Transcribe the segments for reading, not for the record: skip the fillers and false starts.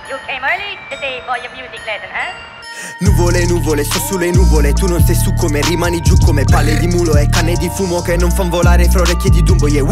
You came early today for your music lesson, Nuvole, nuvole, sto sulle nuvole. Tu non stai su come, rimani giù come palle di mulo e canne di fumo che non fan volare fra orecchie di Dumbo, yeah,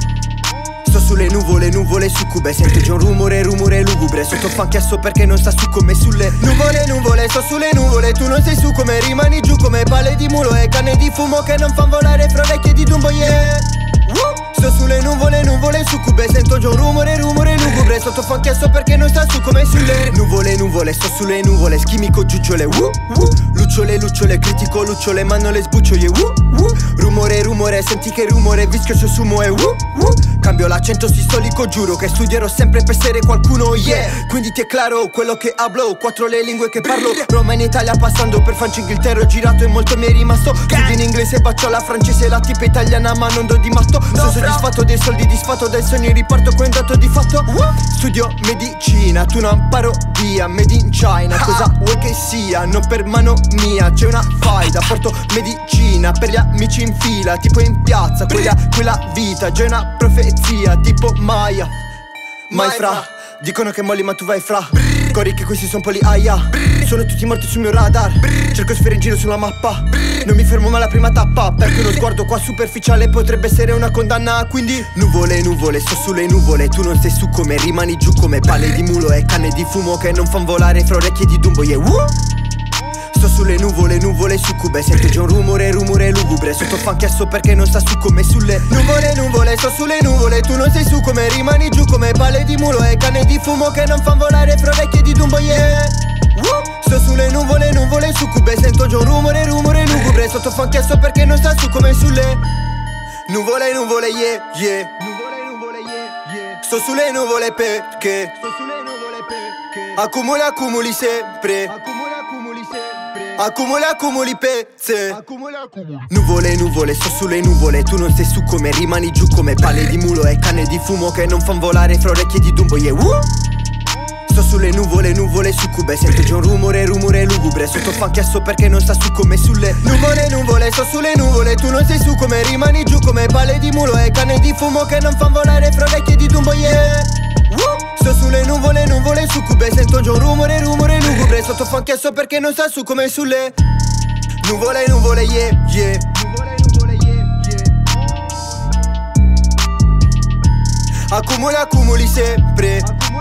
Sto sulle nuvole, nuvole succube. Sento già un rumore, rumore lugubre. Sotto fa chiasso perché non sta su come sulle nuvole, nuvole, sto sulle nuvole. Tu non sei su come, rimani giù come palle di mulo e canne di fumo che non fan volare fra orecchie di Dumbo, yeah. Sto sulle nuvole, nuvole succube. Sento già un rumore, rumore lugubre. Sotto fa chiasso perché non sta su come sulle nuvole, nuvole, sto sulle nuvole. Schimico giuggiole, lucciole, lucciole, critico lucciole, ma non le sbucciole, rumore, rumore, senti che rumore, vischioso sumo e cambio l'accento sistolico, giuro che studierò sempre per essere qualcuno, yeah. Quindi ti è claro quello che hablo, 4 le lingue che parlo. Roma in Italia passando per Francia, Inghilterra ho girato e molto mi è rimasto. Studi in inglese, bacio alla francese, la tipa italiana ma non do di matto. Sono soddisfatto dei soldi, disfatto dai sogni, riparto con dato di fatto. Studio medicina, tu una parodia, made in China. Cosa vuoi che sia? Non per mano mia, c'è una faida. Porto medicina per gli amici in fila, tipo in piazza, quella vita, già una profezia, tipo Maya. Mai fra, dicono che molli ma tu vai fra. Corri che questi son poli aia. Sono tutti morti sul mio radar. Cerco sfere in giro sulla mappa. Non mi fermo ma alla prima tappa, perché uno sguardo qua superficiale potrebbe essere una condanna. Quindi nuvole, nuvole, sto sulle nuvole. Tu non stai su come, rimani giù come palle di mulo e canne di fumo che non fan volare fra orecchie di Dumbo, yeah. Sto sulle nuvole, nuvole succube. Sento già un rumore, rumore lugubre. Sotto fa chiasso perché non sta su come sulle nuvole, nuvole, sto sulle nuvole. Tu non sei su come, rimani giù come palle di mulo e canne di fumo che non fan volare fra orecchie di Dumbo, yeah. Sto sulle nuvole, nuvole succube. Sento già un rumore, rumore lugubre. Sotto fa chiasso perché non sta su come sulle nuvole, nuvole, yeah, yeah. Nuvole, nuvole, yeah, yeah. Sto sulle nuvole perché accumuli, accumuli sempre. Accumuli, accumuli pezze. Nuvole, nuvole, sto sulle nuvole. Tu non stai su come, rimani giù come palle di mulo e canne di fumo che non fan volare fra orecchie di Dumbo, yeah. Sto sulle nuvole, nuvole succube. Sento già un rumore, rumore lugubre. Sotto fa chiasso perché non sta su come sulle nuvole, nuvole, sto sulle nuvole. Tu non sei su come, rimani giù come palle di mulo e canne di fumo che non fan volare fra orecchie di Dumbo, yeah. Sto sulle nuvole, nuvole succube. Sento già un rumore, rumore lugubre. Sotto fa chiasso perché non sta su come sulle nuvole, nuvole, yeah, yeah. Nuvole, nuvole, yeah, yeah. Accumuli, accumuli sempre.